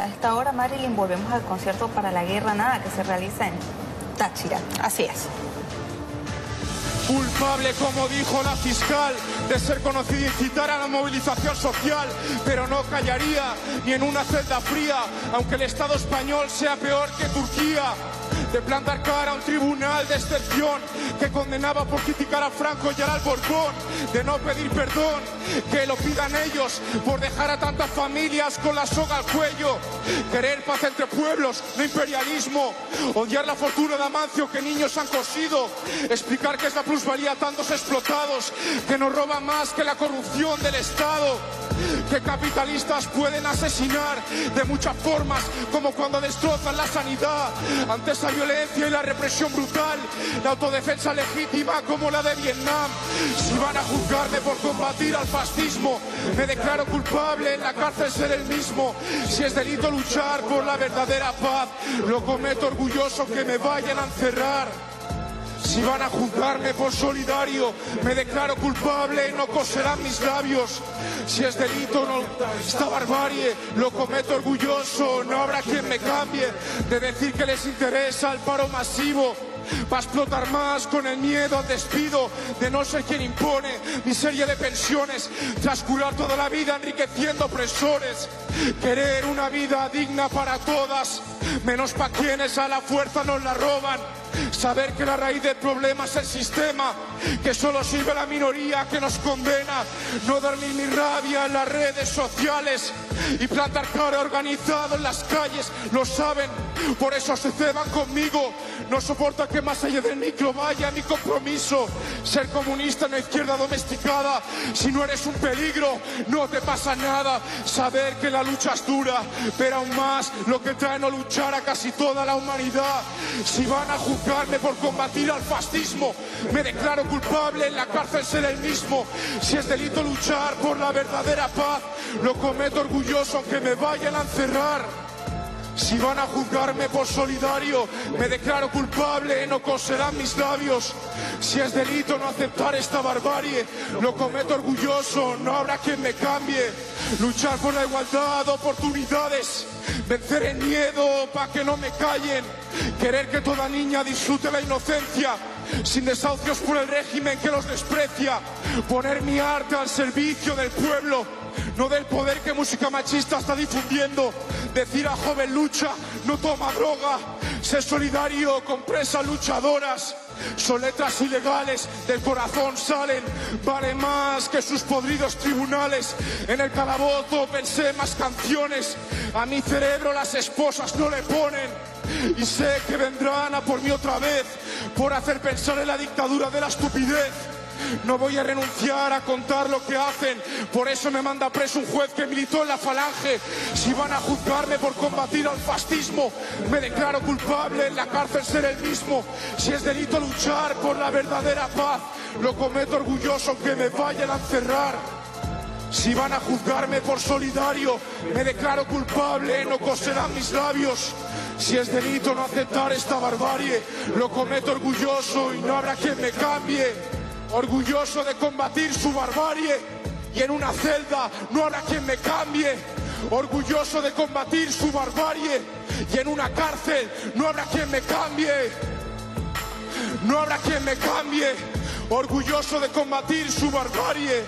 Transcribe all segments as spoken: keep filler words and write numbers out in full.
A esta hora, Marilyn, volvemos al concierto para la guerra nada que se realiza en Táchira. Así es. Culpable, como dijo la fiscal, de ser conocido y incitar a la movilización social, pero no callaría ni en una celda fría, aunque el Estado español sea peor que Turquía. De plantar cara a un tribunal de excepción que condenaba por criticar a Franco y al Borbón, de no pedir perdón, que lo pidan ellos por dejar a tantas familias con la soga al cuello. Querer paz entre pueblos, no imperialismo. Odiar la fortuna de Amancio que niños han cosido. Explicar que es la plusvalía a tantos explotados que nos roban más que la corrupción del Estado. Que capitalistas pueden asesinar de muchas formas, como cuando destrozan la sanidad. Ante esa violencia y la represión brutal, la autodefensa legítima como la de Vietnam. Si van a juzgarme por combatir al fascismo, me declaro culpable, en la cárcel ser el mismo. Si es delito luchar por la verdadera paz, lo cometo orgulloso que me vayan a encerrar. Si van a juzgarme por solidario, me declaro culpable, no coserán mis labios. Si es delito no, esta barbarie, lo cometo orgulloso, no habrá quien me cambie. De decir que les interesa el paro masivo, va a explotar más con el miedo al despido, de no ser quien impone miseria de pensiones, tras curar toda la vida enriqueciendo opresores. Querer una vida digna para todas, menos pa' quienes a la fuerza nos la roban. Saber que la raíz del problema es el sistema, que solo sirve a la minoría que nos condena. No dormir mi rabia en las redes sociales y plantar cara organizado en las calles, lo saben, por eso se ceban conmigo. No soporto que más allá del micro vaya mi compromiso. Ser comunista en una izquierda domesticada, si no eres un peligro no te pasa nada. Saber que la lucha es dura, pero aún más lo que trae no luchar a casi toda la humanidad. Si van a juzgarme por combatir al fascismo, me declaro culpable, en la cárcel ser el mismo. Si es delito luchar por la verdadera paz, lo cometo orgulloso aunque me vayan a encerrar. Si van a juzgarme por solidario, me declaro culpable, no coserán mis labios. Si es delito no aceptar esta barbarie, lo cometo orgulloso, no habrá quien me cambie. Luchar por la igualdad de oportunidades, vencer el miedo pa' que no me callen. Querer que toda niña disfrute la inocencia, sin desahucios por el régimen que los desprecia. Poner mi arte al servicio del pueblo, no del poder que música machista está difundiendo. Decir a joven lucha, no toma droga. Ser solidario con presas luchadoras. Son letras ilegales, del corazón salen. Vale más que sus podridos tribunales. En el calabozo pensé más canciones. A mi cerebro las esposas no le ponen. Y sé que vendrán a por mí otra vez, por hacer pensar en la dictadura de la estupidez. No voy a renunciar a contar lo que hacen, por eso me manda preso un juez que militó en la Falange. Si van a juzgarme por combatir al fascismo, me declaro culpable, en la cárcel ser el mismo. Si es delito luchar por la verdadera paz, lo cometo orgulloso aunque me vayan a encerrar. Si van a juzgarme por solidario, me declaro culpable, no coserán mis labios. Si es delito no aceptar esta barbarie, lo cometo orgulloso y no habrá quien me cambie. Orgulloso de combatir su barbarie y en una celda no habrá quien me cambie. Orgulloso de combatir su barbarie y en una cárcel no habrá quien me cambie. No habrá quien me cambie. Orgulloso de combatir su barbarie.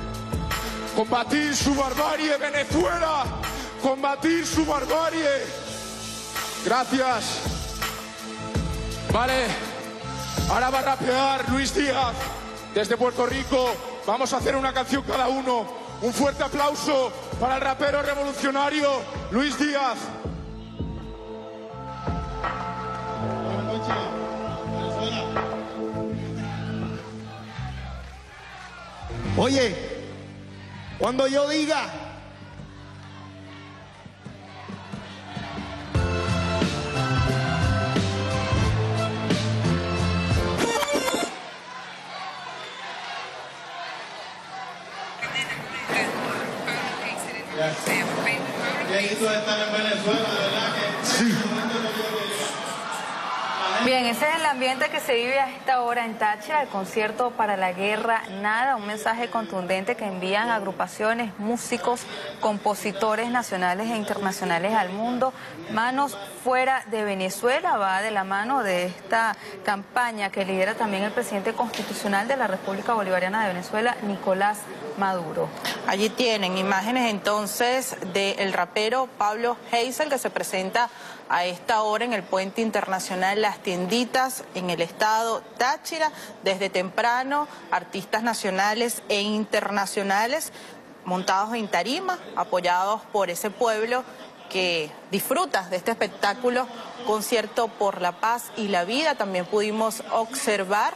Combatir su barbarie, Venezuela. Combatir su barbarie. Gracias. Vale. Ahora va a rapear Luis Díaz desde Puerto Rico. Vamos a hacer una canción cada uno. Un fuerte aplauso para el rapero revolucionario Luis Díaz. Buenas noches, Venezuela. Oye, cuando yo diga Bien, esa es la ambiente que se vive a esta hora en Táchira, el concierto para la guerra nada, un mensaje contundente que envían agrupaciones, músicos, compositores nacionales e internacionales al mundo. Manos fuera de Venezuela va de la mano de esta campaña que lidera también el presidente constitucional de la República Bolivariana de Venezuela, Nicolás Maduro. Allí tienen imágenes entonces del rapero Pablo Hasél, que se presenta a esta hora en el puente internacional Las Tienditas en el estado Táchira. Desde temprano, artistas nacionales e internacionales montados en tarima, apoyados por ese pueblo que disfruta de este espectáculo, Concierto por la Paz y la Vida. También pudimos observar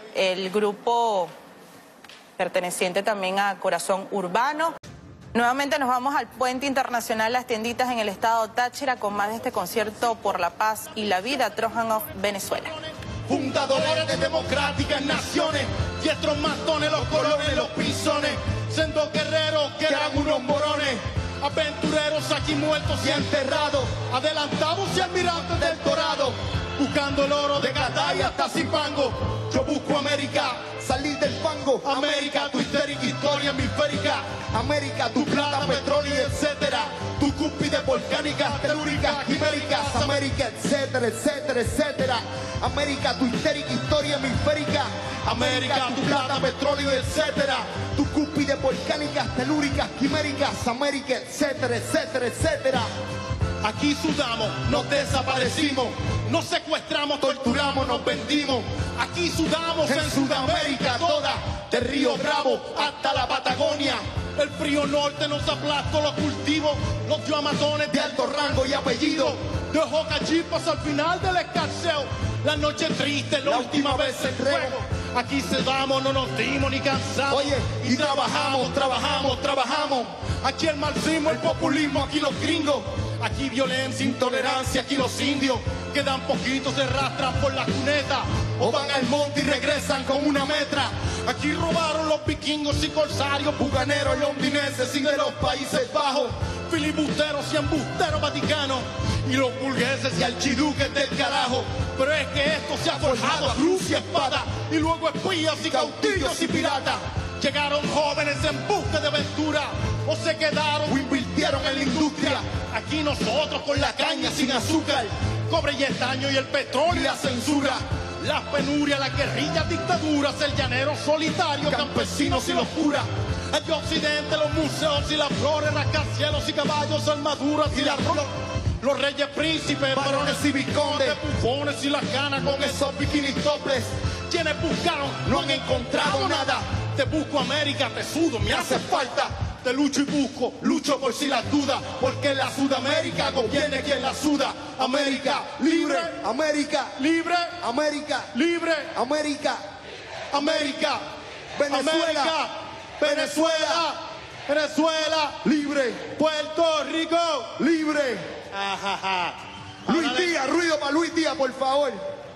el grupo perteneciente también a Corazón Urbano. Nuevamente nos vamos al puente internacional Las Tienditas en el estado Táchira con más de este Concierto por la Paz y la Vida, Trojan of Venezuela. Fundadores de democráticas naciones, diestros matones, los colores, los pisones, siendo guerreros que eran unos morones, aventureros aquí muertos y enterrados, adelantados y almirantes del Dorado, buscando el oro de Catay hasta Zipango. Yo busco América, salir del fango. América, tu histérica historia hemisférica. América, tu plata, petróleo, etcétera. Tu cúspide volcánicas, telúricas, quiméricas. América, etcétera, etcétera, etcétera. América, tu histérica historia hemisférica. América, tu plata, petróleo, etcétera. Tu cúspide volcánicas, telúricas, quiméricas. América, etcétera, etcétera, etcétera. Aquí sudamos, nos desaparecimos, nos secuestramos, torturamos, nos vendimos. Aquí sudamos en Sudamérica toda, de Río Bravo hasta la Patagonia. El frío norte nos aplastó los cultivos, los dio a matones de alto rango y apellido. Dejó cachipas al final del escarceo, la noche triste, la, la última vez en juego. Aquí sedamos, no nos dimos ni cansamos. Oye, y, y trabajamos, trabajamos, trabajamos. Aquí el marxismo, el populismo, aquí los gringos. Aquí violencia, intolerancia, aquí los indios. Quedan poquitos, se arrastran por la cuneta o van al monte y regresan con una metra. Aquí robaron los vikingos y corsarios, bucaneros, londinenses y de los Países Bajos, filibusteros y embusteros vaticanos, y los burgueses y archiduques del carajo. Pero es que esto se ha forjado a cruz y espada, y luego espías y cautillos y piratas. Llegaron jóvenes en busca de aventura, o se quedaron o invirtieron en la industria. Aquí nosotros con la caña sin azúcar, cobre y estaño y el petróleo y la censura, las penurias, las guerrillas, dictaduras, el llanero solitario, campesinos y los curas. Allí occidente, los museos y las flores, rascacielos y caballos, armaduras y las flores. Los reyes príncipes, varones y vizcondes, bufones y las ganas con esos bikinis toples. Quienes buscaron no han encontrado nada. Te busco América, te sudo, me hace falta. Te lucho y busco, lucho por si las dudas, porque la Sudamérica conviene quien la suda. América libre, América libre, América libre, América, América, Venezuela, América, Venezuela, Venezuela libre, Puerto Rico libre. Ajaja. Luis Díaz, ruido para Luis Díaz, por favor.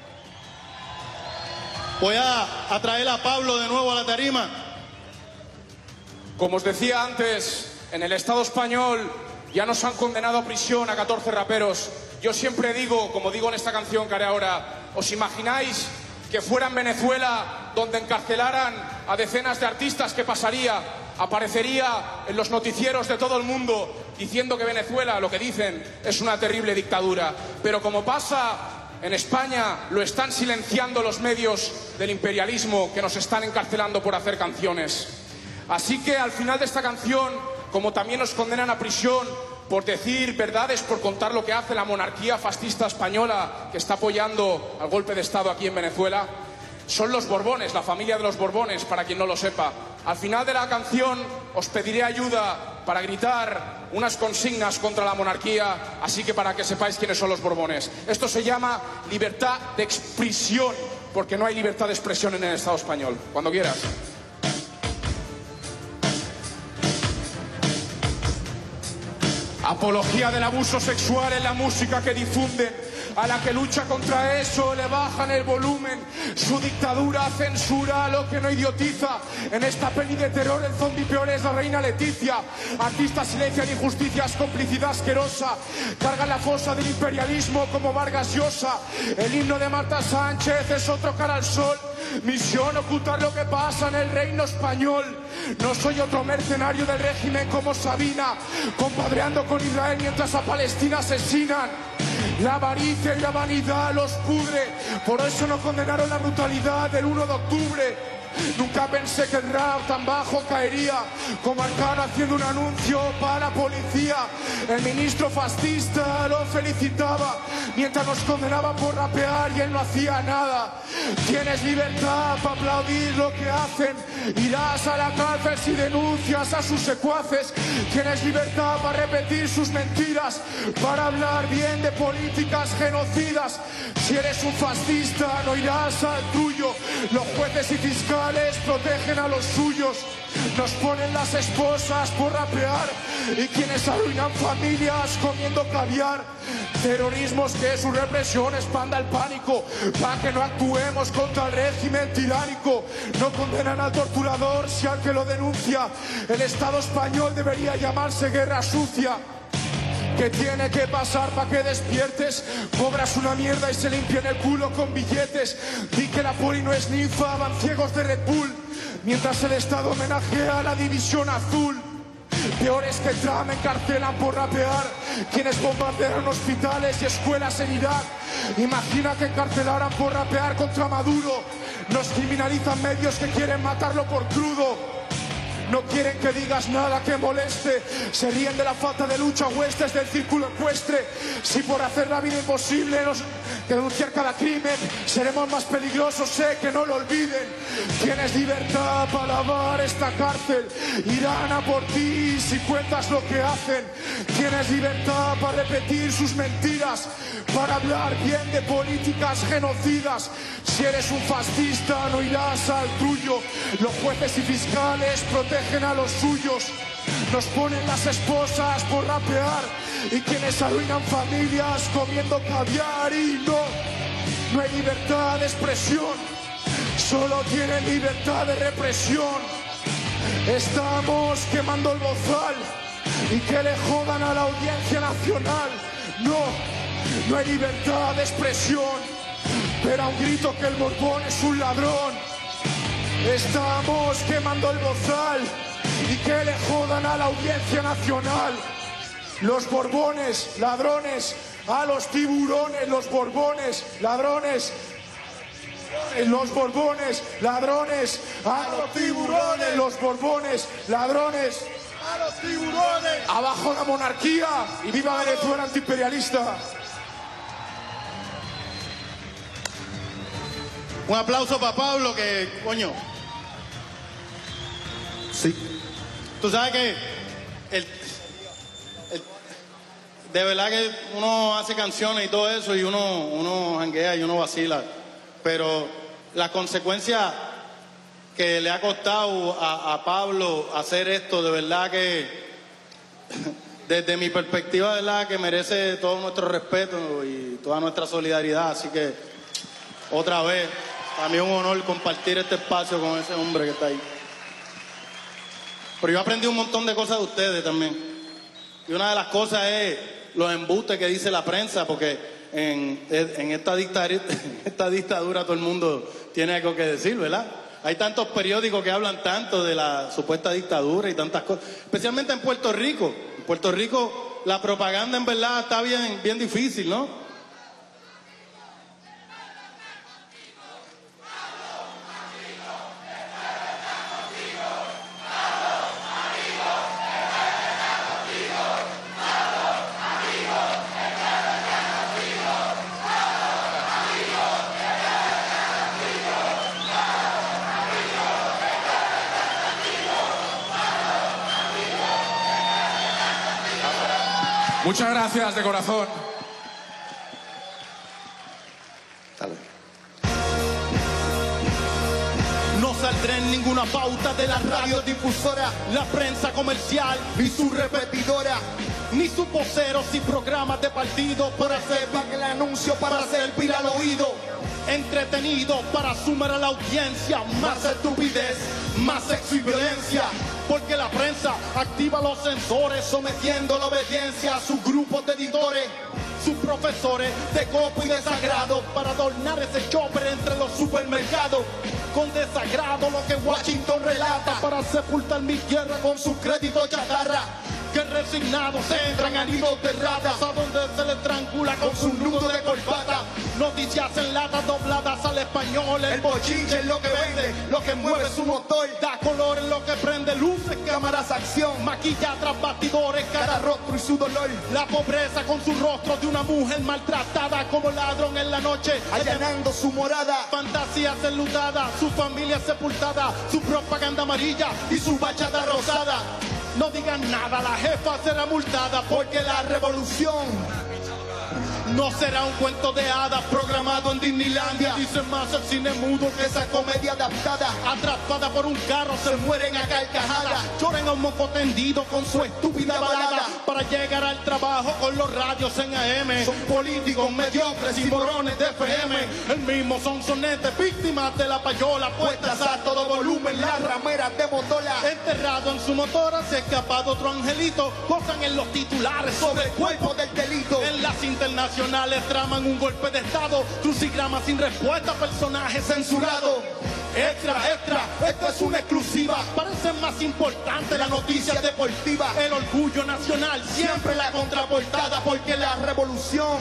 Voy a, a traer a Pablo de nuevo a la tarima. Como os decía antes, en el Estado español ya nos han condenado a prisión a catorce raperos. Yo siempre digo, como digo en esta canción que haré ahora, ¿os imagináis que fuera en Venezuela donde encarcelaran a decenas de artistas? ¿Qué pasaría? Aparecería en los noticieros de todo el mundo diciendo que Venezuela, lo que dicen, es una terrible dictadura. Pero como pasa en España, lo están silenciando los medios del imperialismo que nos están encarcelando por hacer canciones. Así que al final de esta canción, como también nos condenan a prisión por decir verdades, por contar lo que hace la monarquía fascista española que está apoyando al golpe de Estado aquí en Venezuela, son los Borbones, la familia de los Borbones, para quien no lo sepa. Al final de la canción os pediré ayuda para gritar unas consignas contra la monarquía, así que para que sepáis quiénes son los Borbones. Esto se llama libertad de expresión, porque no hay libertad de expresión en el Estado español. Cuando quieras. Apología del abuso sexual en la música que difunden. A la que lucha contra eso le bajan el volumen. Su dictadura censura lo que no idiotiza. En esta peli de terror el zombie peor es la reina Leticia. Artistas silencian injusticias, complicidad asquerosa. Cargan la fosa del imperialismo como Vargas Llosa. El himno de Marta Sánchez es otro cara al sol. Misión ocultar lo que pasa en el reino español. No soy otro mercenario del régimen como Sabina, compadreando con Israel mientras a Palestina asesinan. La avaricia y la vanidad los pudre, por eso no condenaron la brutalidad del uno de octubre. Nunca pensé que el rap tan bajo caería, como Arcano haciendo un anuncio para la policía. El ministro fascista lo felicitaba, mientras nos condenaba por rapear y él no hacía nada. Tienes libertad para aplaudir lo que hacen, irás a la cárcel si denuncias a sus secuaces. Tienes libertad para repetir sus mentiras, para hablar bien de políticas genocidas. Si eres un fascista no irás al tuyo. Los jueces y fiscales protegen a los suyos. Nos ponen las esposas por rapear y quienes arruinan familias comiendo caviar. Terrorismos que su represión expanda el pánico, para que no actuemos contra el régimen tiránico. No condenan al torturador si al que lo denuncia. El Estado español debería llamarse guerra sucia. ¿Qué tiene que pasar para que despiertes? Cobras una mierda y se limpian el culo con billetes. Di que la poli no es ninfa, van ciegos de Red Bull, mientras el Estado homenajea a la división azul. Peores que Trump encarcelan por rapear, quienes bombardearon hospitales y escuelas en Irak. Imagina que encarcelaran por rapear contra Maduro. Nos criminalizan medios que quieren matarlo por crudo. No quieren que digas nada que moleste. Se ríen de la falta de lucha huestes del círculo ecuestre. Si por hacer la vida imposible nos denunciar cada crimen, seremos más peligrosos, sé que no lo olviden. Tienes libertad para lavar esta cárcel, irán a por ti si cuentas lo que hacen. Tienes libertad para repetir sus mentiras, para hablar bien de políticas genocidas. Si eres un fascista no irás al tuyo. Los jueces y fiscales protegen a los suyos. Nos ponen las esposas por rapear y quienes arruinan familias comiendo caviar. Y no, no hay libertad de expresión, solo tienen libertad de represión. Estamos quemando el bozal y que le jodan a la Audiencia Nacional. No, no hay libertad de expresión, pero a un grito que el Borbón es un ladrón. Estamos quemando el bozal y que le jodan a la Audiencia Nacional. Los Borbones, ladrones, a los tiburones, los Borbones, ladrones. Los Borbones, ladrones, a los tiburones, los Borbones, ladrones. ¡A los tiburones! Abajo la monarquía y viva Venezuela antiimperialista. Un aplauso para Pablo, que, coño. Sí. Tú sabes que el, el, de verdad que uno hace canciones y todo eso y uno, uno janguea y uno vacila. Pero las consecuencias que le ha costado a, a Pablo hacer esto, de verdad que, desde mi perspectiva, de verdad que merece todo nuestro respeto y toda nuestra solidaridad. Así que, otra vez, para mí es un honor compartir este espacio con ese hombre que está ahí. Pero yo aprendí un montón de cosas de ustedes también. Y una de las cosas es los embustes que dice la prensa, porque en, en esta dictadura, esta dictadura todo el mundo tiene algo que decir, ¿verdad? Hay tantos periódicos que hablan tanto de la supuesta dictadura y tantas cosas, especialmente en Puerto Rico. En Puerto Rico la propaganda en verdad está bien, bien difícil, ¿no? Muchas gracias de corazón. Dale. No saldré en ninguna pauta de la radiodifusora, la prensa comercial y su repetidora. ni sus voceros y programas de partido para hacer el anuncio, para hacer viral oído. Entretenido para sumar a la audiencia más estupidez, más sexo y violencia. Porque la prensa activa los sensores, sometiendo la obediencia a sus grupos de editores, sus profesores de copo y desagrado, para adornar ese chopper entre los supermercados. Con desagrado lo que Washington relata, para sepultar mi tierra con su crédito chatarra. Que resignados entran a nidos de ratas, a donde se les triangula con su nudo de corbata. Noticias en latas dobladas al español. El bochinche es lo que vende, lo que mueve su motor. Da color en lo que prende, luces, cámaras, acción. Maquilla tras bastidores, cada rostro y su dolor. La pobreza con su rostro de una mujer maltratada, como ladrón en la noche, allanando su morada. Fantasías enlutadas, su familia sepultada, su propaganda amarilla y su bachata rosada. No digan nada, la jefa será multada, porque la revolución no será un cuento de hadas programado en Disneylandia. Dicen más el cine mudo que esa comedia adaptada. Atrapada por un carro se mueren a carcajadas. Lloran a un moco tendido con su estúpida balada, para llegar al trabajo con los radios en A M. Son políticos mediocres y morones de F M. El mismo son sonetes, víctimas de la payola, puestas a todo volumen, las rameras de motola. Enterrado en su motora se ha escapado otro angelito. Gozan en los titulares sobre el cuerpo del delito. En las internacionales traman un golpe de estado, crucigramas sin respuesta, personajes censurados. Extra, extra, esto es una exclusiva. Parece más importante la noticia deportiva. El orgullo nacional, siempre la contraportada, porque la revolución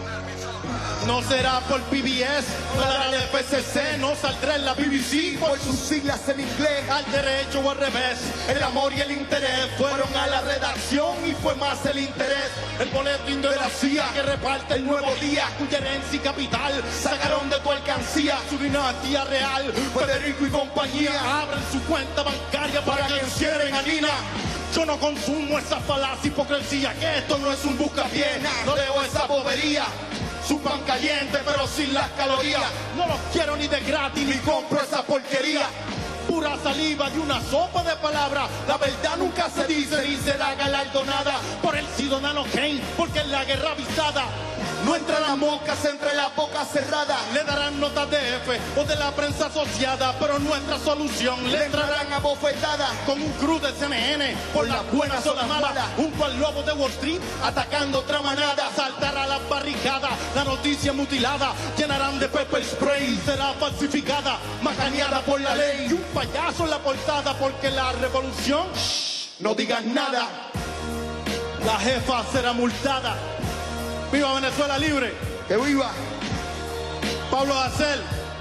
no será por P B S, para la F C C, no saldrá en la B B C por sus siglas en inglés. Al derecho o al revés, el amor y el interés fueron a la redacción y fue más el interés. El boletín de la C I A que reparte el nuevo día, cuya herencia y capital sacaron de tu alcancía. Su dinastía real, Federico y compañía, abren su cuenta bancaria para que encierren a Nina. Yo no consumo esa falacia, hipocresía, que esto no es un buscapié. No leo esa bobería. Su pan caliente pero sin las calorías. No los quiero ni de gratis ni compro esa porquería. Pura saliva y una sopa de palabras. La verdad nunca se dice ni será galardonada por el ciudadano Kane, porque en la guerra avisada no entran las moscas entre las bocas cerradas. Le darán notas de F o de la prensa asociada, pero nuestra solución le entrarán a bofetadas con un crew de C N N por las buenas o las malas, junto al lobo de Wall Street atacando otra manada. Saltará la barricada, la noticia mutilada, llenarán de pepper spray, será falsificada, macaneada por la ley y un payaso en la portada, porque la revolución, shh, no digas nada, la jefa será multada. ¡Viva Venezuela libre! ¡Que viva! Pablo Hasél.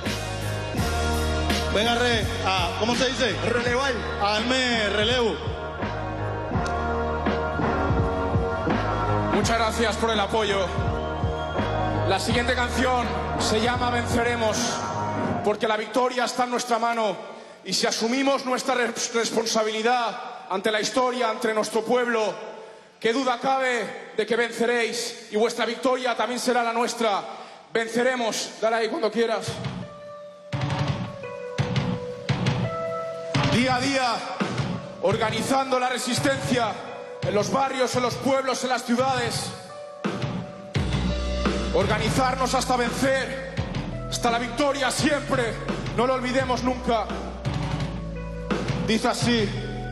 Venga, re, a, ¿cómo se dice? Relevar. A darme relevo. Muchas gracias por el apoyo. La siguiente canción se llama Venceremos, porque la victoria está en nuestra mano, y si asumimos nuestra responsabilidad ante la historia, ante nuestro pueblo, qué duda cabe de que venceréis, y vuestra victoria también será la nuestra. Venceremos. Dale ahí cuando quieras. Día a día, organizando la resistencia en los barrios, en los pueblos, en las ciudades. Organizarnos hasta vencer, hasta la victoria siempre. No lo olvidemos nunca. Dice así: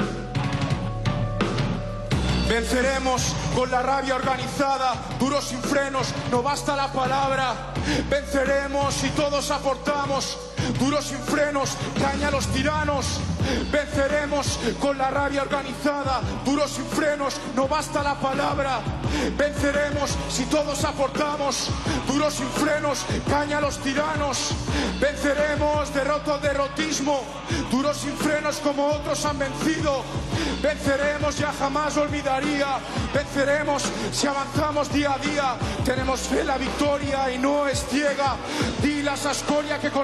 venceremos con la rabia organizada, duros sin frenos, no basta la palabra. Venceremos si todos aportamos, duros sin frenos, caña a los tiranos. Venceremos con la rabia organizada, duros sin frenos, no basta la palabra. Venceremos si todos aportamos, duros sin frenos, caña a los tiranos. Venceremos derrota o derrotismo, duros sin frenos como otros han vencido. Venceremos, ya jamás olvidaría. Venceremos si avanzamos día a día. Tenemos fe en la victoria y no es ciega. Dile a esa escoria que con el pueblo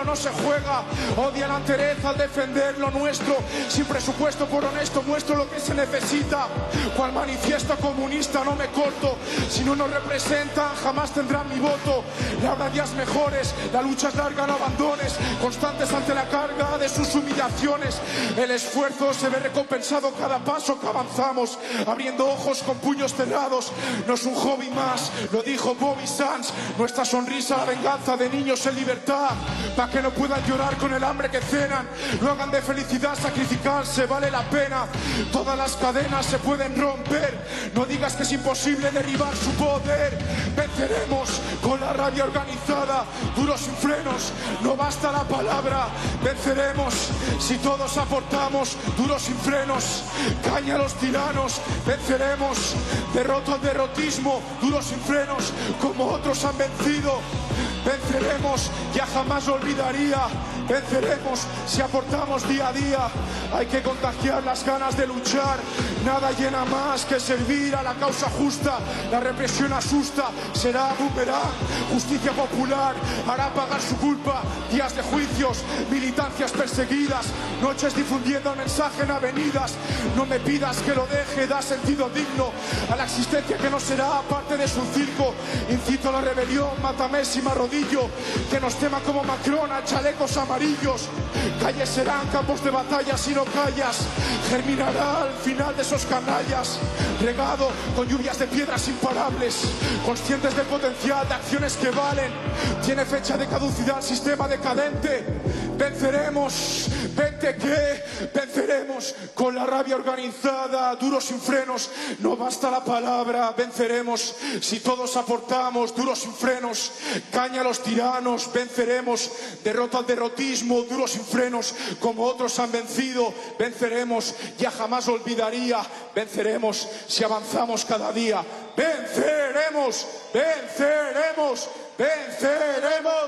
pueblo no se juega. Odia la entereza al defender lo nuestro. Sin presupuesto por honesto muestro lo que se necesita. Cual manifiesto comunista no me corto. Si no nos representan jamás tendrán mi voto. Le habrá días mejores, la lucha es larga, no abandones. Constantes ante la carga de sus humillaciones. El esfuerzo se ve recompensado cada paso que avanzamos. Abriendo ojos con puños cerrados. No es un hobby más, lo dijo Bobby Sands. Nuestra sonrisa, la venganza de niños en libertad. Para que no puedan llorar con el hambre que cenan. No hagan de felicidad sacrificarse, vale la pena. Todas las cadenas se pueden romper. No digas que es imposible derribar su poder. Venceremos con la rabia organizada. Duros sin frenos, no basta la palabra. Venceremos si todos aportamos. Duros sin frenos, caña a los tiranos. Venceremos, derroto al derrotismo. Duros sin frenos, como otros han vencido. Venceremos, ya jamás lo olvidaría. Venceremos si aportamos día a día. Hay que contagiar las ganas de luchar. Nada llena más que servir a la causa justa. La represión asusta, será boomerang. Justicia popular hará pagar su culpa. Días de juicios, militancias perseguidas. Noches difundiendo el mensaje en avenidas. No me pidas que lo deje, da sentido digno a la existencia que no será parte de su circo. Incito a la rebelión, mátame si me arrodillo. Que nos tema como Macron a chalecos amarillos. Calles serán campos de batalla si no callas. Germinará al final de esos canallas. Regado con lluvias de piedras imparables. Conscientes del potencial de acciones que valen. Tiene fecha de caducidad el sistema decadente. Venceremos, vente que venceremos con la rabia organizada. Duros sin frenos, no basta la palabra. Venceremos si todos aportamos. Duros sin frenos, caña a los tiranos. Venceremos, derrota al derrotismo. Duros sin frenos, como otros han vencido. Venceremos, ya jamás lo olvidaría. Venceremos si avanzamos cada día. Venceremos, venceremos, venceremos,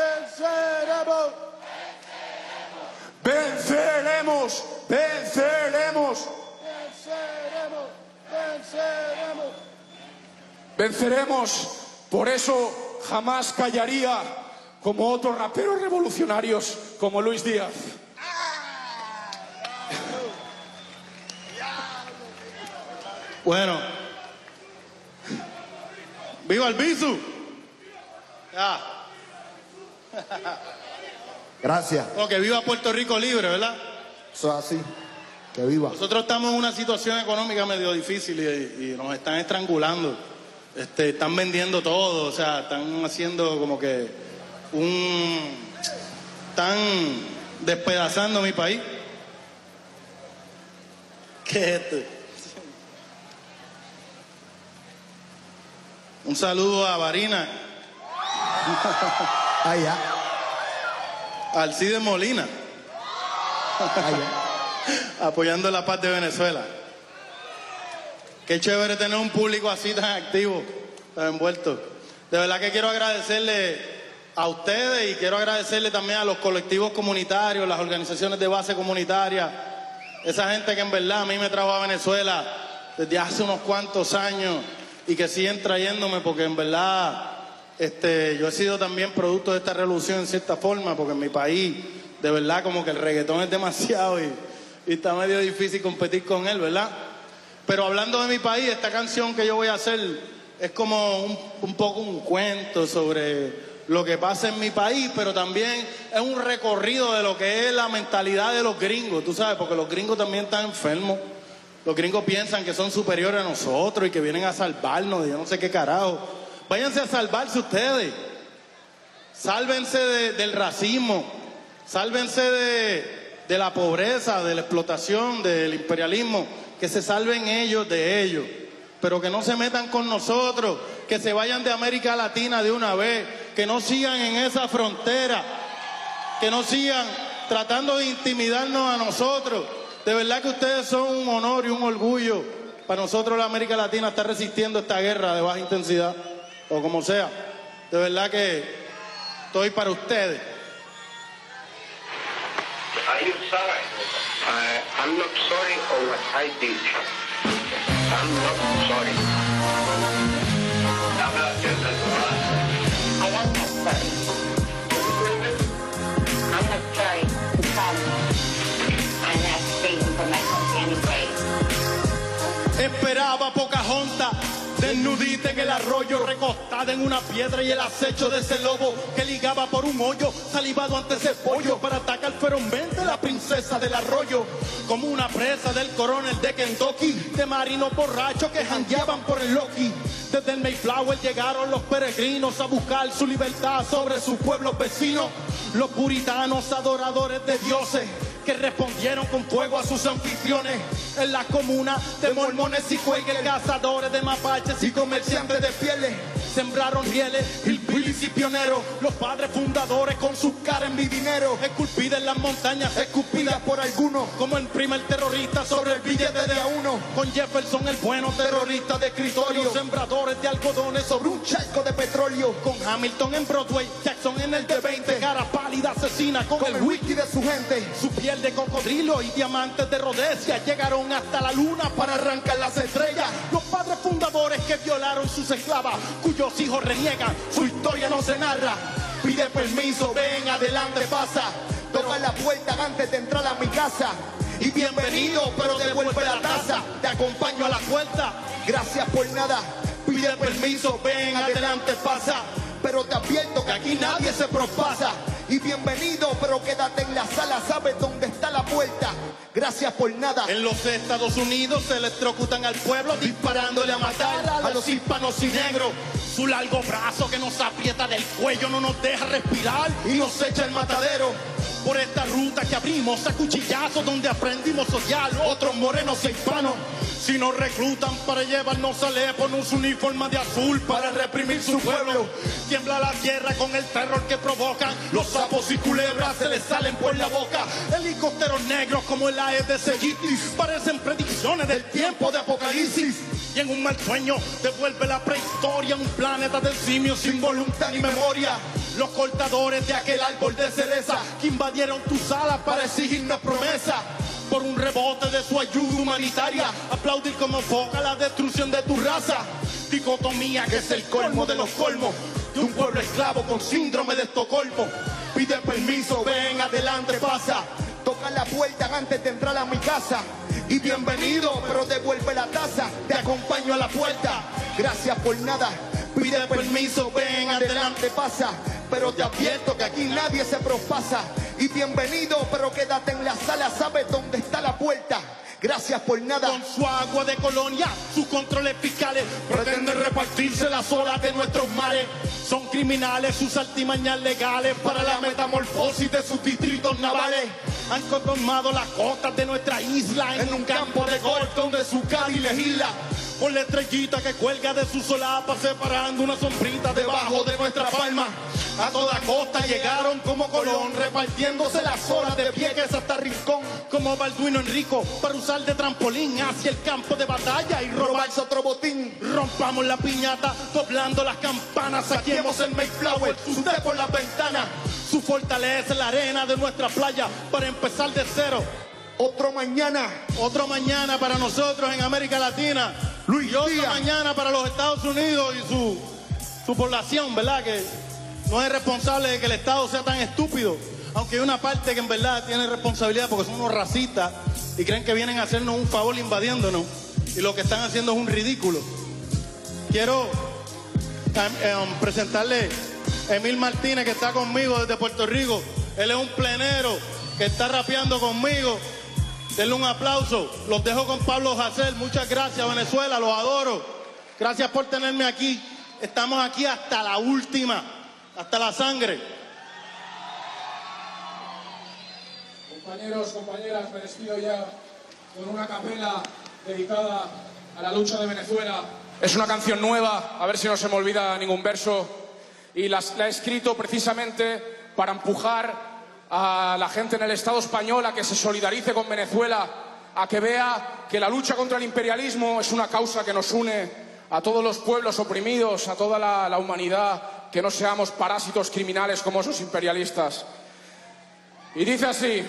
venceremos. Venceremos, venceremos, venceremos, venceremos. Venceremos, por eso jamás callaría como otros raperos revolucionarios como Luis Díaz. Bueno, ¡viva el Bisu! Ya. Gracias. Oh, que viva Puerto Rico libre, ¿verdad? Eso es así. Que viva. Nosotros estamos en una situación económica medio difícil y, y nos están estrangulando. Este, están vendiendo todo, o sea, están haciendo como que un... Están despedazando mi país. ¿Qué es esto? Un saludo a Varina. Allá. Alcides Molina. Allá. Apoyando la paz de Venezuela. Qué chévere tener un público así tan activo, tan envuelto. De verdad que quiero agradecerle a ustedes y quiero agradecerle también a los colectivos comunitarios, las organizaciones de base comunitaria, esa gente que en verdad a mí me trajo a Venezuela desde hace unos cuantos años y que siguen trayéndome porque en verdad este, yo he sido también producto de esta revolución en cierta forma, porque en mi país de verdad como que el reggaetón es demasiado y, y está medio difícil competir con él, ¿verdad? Pero hablando de mi país, esta canción que yo voy a hacer es como un, un poco un cuento sobre lo que pasa en mi país, pero también es un recorrido de lo que es la mentalidad de los gringos, tú sabes, porque los gringos también están enfermos. Los gringos piensan que son superiores a nosotros y que vienen a salvarnos de yo no sé qué carajo. Váyanse a salvarse ustedes. Sálvense de, del racismo. Sálvense de, de la pobreza, de la explotación, del imperialismo. Que se salven ellos de ellos. Pero que no se metan con nosotros. Que se vayan de América Latina de una vez. Que no sigan en esa frontera. Que no sigan tratando de intimidarnos a nosotros. De verdad que ustedes son un honor y un orgullo para nosotros la América Latina estar resistiendo esta guerra de baja intensidad o como sea. De verdad que estoy para ustedes. Are you sorry? Uh, I'm not sorry for what I did. I'm not sorry. I'm not just as I am not sorry. pasta. Desnudita en el arroyo, recostada en una piedra y el acecho de ese lobo que ligaba por un hoyo, salivado ante ese pollo para atacar ferozmente la princesa del arroyo. Como una presa del coronel de Kentucky, de marinos borrachos que jangueaban por el Loki. Desde el Mayflower llegaron los peregrinos a buscar su libertad sobre sus pueblos vecinos. Los puritanos adoradores de dioses que respondieron con fuego a sus anfitriones. En la comuna de mormones y cuegues, cazadores de mapaches y comerciantes de pieles, sembraron rieles, hillbillies y pioneros. Los padres fundadores con sus caras en mi dinero, esculpida en las montañas, esculpida por algunos, como el primer terrorista sobre el billete de a uno. Con Jefferson el bueno, terrorista de escritorio, sembradores de algodones sobre un charco de petróleo. Con Hamilton en Broadway, Jackson en el D veinte, cara pálida asesina con, con el wiki de su gente. Su piel de cocodrilo y diamantes de Rhodesia llegaron hasta la luna para arrancar las estrellas. Los padres fundadores que violaron sus esclavas, cuyos hijos reniegan, su historia no se narra. Pide permiso, ven adelante, pasa, toca la puerta antes de entrar a mi casa. Y bienvenido, pero devuelve la taza, te acompaño a la puerta, gracias por nada. Pide permiso, ven adelante, pasa, pero te advierto que aquí nadie se propasa. Y bienvenido, pero quédate en la sala, sabes dónde está la puerta. Gracias por nada. En los Estados Unidos se electrocutan al pueblo disparándole a matar a los hispanos y negros. Su largo brazo que nos aprieta del cuello no nos deja respirar y nos echa el matadero. Por esta ruta que abrimos a cuchillazos, donde aprendimos a odiar otros morenos e hispanos. Si nos reclutan para llevarnos a Alepo, nos uniforma de azul para reprimir su pueblo. Tiembla la tierra con el terror que provocan. Los sapos y culebras se les salen por la boca. Helicópteros negros como el Aedes de Segitis parecen predicciones del tiempo de apocalipsis. Y en un mal sueño devuelve la prehistoria, un planeta de simios sin voluntad ni memoria. Los cortadores de aquel árbol de cereza que invadieron tus salas para exigirnos promesa. Por un rebote de su ayuda humanitaria, aplaudir como foca la destrucción de tu raza. Dicotomía que es el colmo de los colmos, de un pueblo esclavo con síndrome de Estocolmo. Pide permiso, ven adelante, pasa, toca la puerta antes de entrar a mi casa. Y bienvenido, pero devuelve la taza, te acompaño a la puerta, gracias por nada. Pide permiso, ven adelante, pasa, pero te advierto que aquí nadie se propasa. Y bienvenido, pero quédate en la sala, sabes dónde está la puerta. Gracias por nada. Con su agua de colonia, sus controles fiscales, pretenden repartirse las olas de nuestros mares. Son criminales sus artimañas legales para la metamorfosis de sus distritos navales. Han conformado las costas de nuestra isla en un campo de golf donde su Cádiz legisla. Por la estrellita que cuelga de su solapa, separando una sombrita debajo de nuestra palma. A toda costa llegaron como Colón, repartiéndose las horas de Vieques hasta Rincón. Como Balduino Enrico, para usar de trampolín hacia el campo de batalla y robarse otro botín. Rompamos la piñata, doblando las campanas, saquemos el Mayflower, usted por las ventanas. Su fortaleza es la arena de nuestra playa, para empezar de cero. Otro mañana, otro mañana para nosotros en América Latina. Luis y otro Díaz. Mañana para los Estados Unidos y su, su población, ¿verdad? Que no es responsable de que el Estado sea tan estúpido. Aunque hay una parte que en verdad tiene responsabilidad porque son unos racistas y creen que vienen a hacernos un favor invadiéndonos. Y lo que están haciendo es un ridículo. Quiero eh, um, presentarle a Emil Martínez, que está conmigo desde Puerto Rico. Él es un plenero que está rapeando conmigo. Denle un aplauso. Los dejo con Pablo Hasél. Muchas gracias, Venezuela. Los adoro. Gracias por tenerme aquí. Estamos aquí hasta la última. Hasta la sangre. Compañeros, compañeras, me despido ya con una capela dedicada a la lucha de Venezuela. Es una canción nueva, a ver si no se me olvida ningún verso. Y la, la he escrito precisamente para empujar a la gente en el Estado español a que se solidarice con Venezuela, a que vea que la lucha contra el imperialismo es una causa que nos une a todos los pueblos oprimidos, a toda la, la humanidad, que no seamos parásitos criminales como esos imperialistas. Y dice así: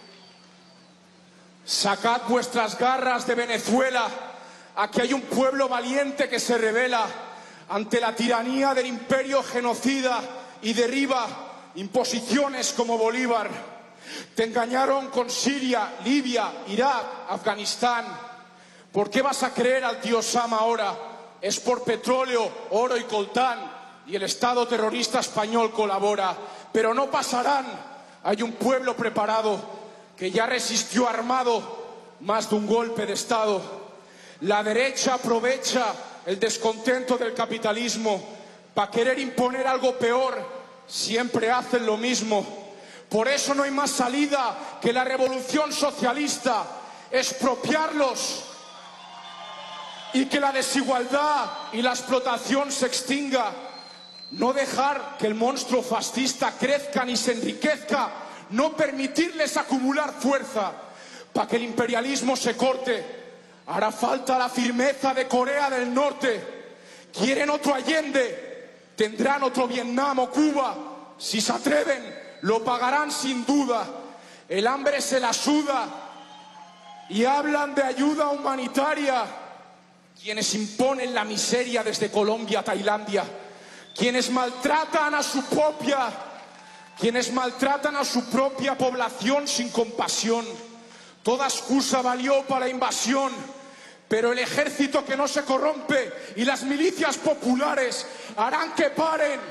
sacad vuestras garras de Venezuela, aquí hay un pueblo valiente que se revela ante la tiranía del imperio genocida y derriba imposiciones como Bolívar. Te engañaron con Siria, Libia, Irak, Afganistán. ¿Por qué vas a creer al tío Sam ahora? es por petróleo, oro y coltán, y el Estado terrorista español colabora. Pero no pasarán. Hay un pueblo preparado que ya resistió armado más de un golpe de Estado. La derecha aprovecha el descontento del capitalismo para querer imponer algo peor. Siempre hacen lo mismo. Por eso no hay más salida que la revolución socialista, expropiarlos y que la desigualdad y la explotación se extinga. No dejar que el monstruo fascista crezca ni se enriquezca, no permitirles acumular fuerza para que el imperialismo se corte. Hará falta la firmeza de Corea del Norte. Quieren otro Allende, tendrán otro Vietnam o Cuba. Si se atreven, lo pagarán sin duda. El hambre se la suda y hablan de ayuda humanitaria. Quienes imponen la miseria desde Colombia a Tailandia, quienes maltratan a su propia, quienes maltratan a su propia población sin compasión. Toda excusa valió para la invasión, pero el ejército que no se corrompe y las milicias populares harán que paren.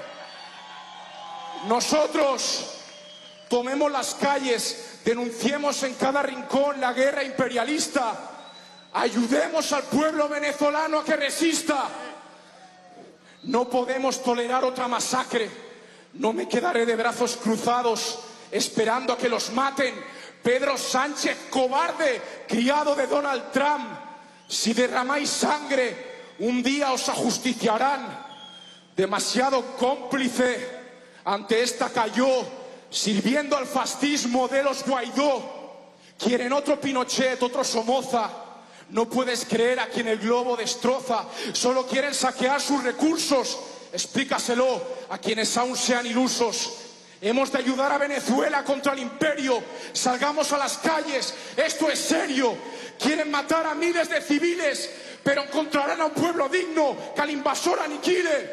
Nosotros tomemos las calles, denunciemos en cada rincón la guerra imperialista, ayudemos al pueblo venezolano a que resista. No podemos tolerar otra masacre. No me quedaré de brazos cruzados esperando a que los maten. Pedro Sánchez, cobarde, criado de Donald Trump, si derramáis sangre, un día os ajusticiarán. Demasiado cómplice ante esta cayó, sirviendo al fascismo de los Guaidó. Quieren otro Pinochet, otro Somoza. No puedes creer a quien el globo destroza. Solo quieren saquear sus recursos. Explícaselo a quienes aún sean ilusos. Hemos de ayudar a Venezuela contra el imperio. Salgamos a las calles, esto es serio. Quieren matar a miles de civiles, pero encontrarán a un pueblo digno que al invasor aniquile.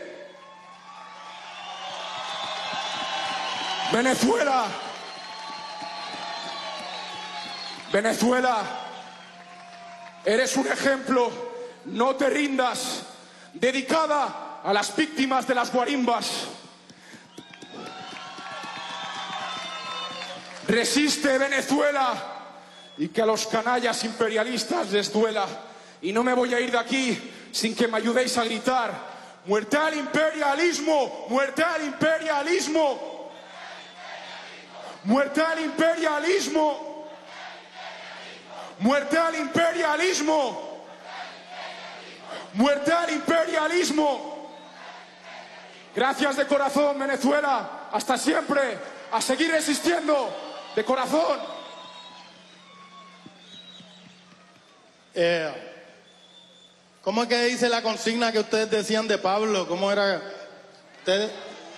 Venezuela, Venezuela, eres un ejemplo, no te rindas, dedicada a las víctimas de las guarimbas. Resiste, Venezuela, y que a los canallas imperialistas les duela. Y no me voy a ir de aquí sin que me ayudéis a gritar: ¡muerte al imperialismo! ¡Muerte al imperialismo! ¡Muerte al imperialismo! ¡Muerte al imperialismo! ¡Muerte al imperialismo! Gracias de corazón, Venezuela. Hasta siempre. A seguir resistiendo. De corazón. Eh, ¿Cómo es que dice la consigna que ustedes decían de Pablo? ¿Cómo era? Ustedes...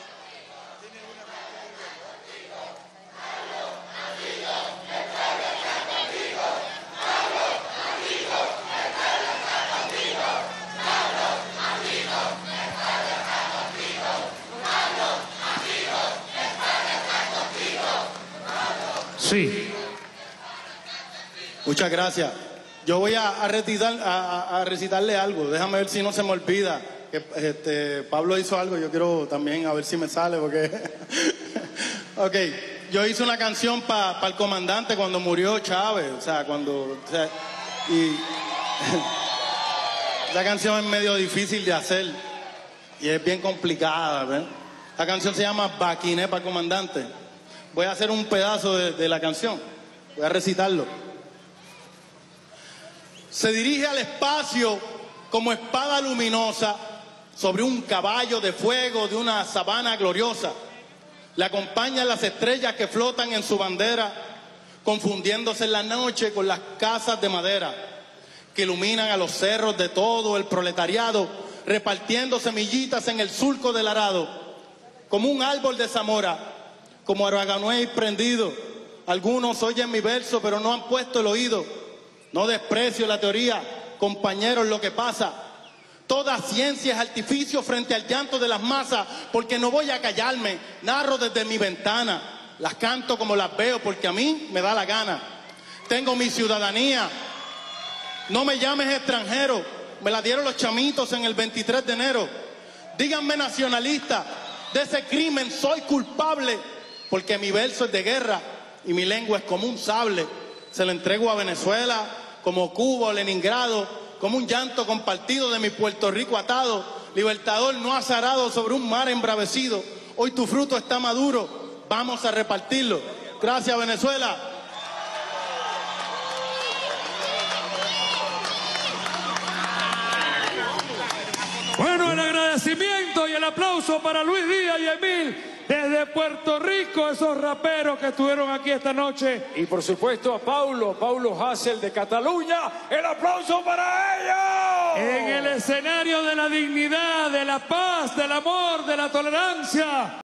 Sí. Muchas gracias. Yo voy a, a, recitar, a, a recitarle algo. Déjame ver si no se me olvida. Que este, Pablo hizo algo. Yo quiero también a ver si me sale. Porque ok. Yo hice una canción para pa el comandante cuando murió Chávez. O sea, cuando... O sea, y esa canción es medio difícil de hacer. Y es bien complicada, ¿ves? La canción se llama Baquiné para el comandante. Voy a hacer un pedazo de, de la canción. Voy a recitarlo. Se dirige al espacio como espada luminosa sobre un caballo de fuego de una sabana gloriosa. Le acompañan las estrellas que flotan en su bandera, confundiéndose en la noche con las casas de madera que iluminan a los cerros de todo el proletariado, repartiendo semillitas en el surco del arado, como un árbol de Zamora, como Araganuey prendido. Algunos oyen mi verso, pero no han puesto el oído. No desprecio la teoría, compañeros, lo que pasa. Toda ciencia es artificio frente al llanto de las masas, porque no voy a callarme. Narro desde mi ventana, las canto como las veo, porque a mí me da la gana. Tengo mi ciudadanía. No me llames extranjero, me la dieron los chamitos en el veintitrés de enero. Díganme nacionalista, de ese crimen soy culpable, porque mi verso es de guerra y mi lengua es como un sable. Se lo entrego a Venezuela, como Cuba o Leningrado, como un llanto compartido de mi Puerto Rico atado. Libertador no azarado sobre un mar embravecido. Hoy tu fruto está maduro, vamos a repartirlo. Gracias, Venezuela. Bueno, el agradecimiento y el aplauso para Luis Díaz y Emil desde Puerto Rico, esos raperos que estuvieron aquí esta noche. Y por supuesto a Paulo, Paulo Hassel de Cataluña, el aplauso para ellos. En el escenario de la dignidad, de la paz, del amor, de la tolerancia.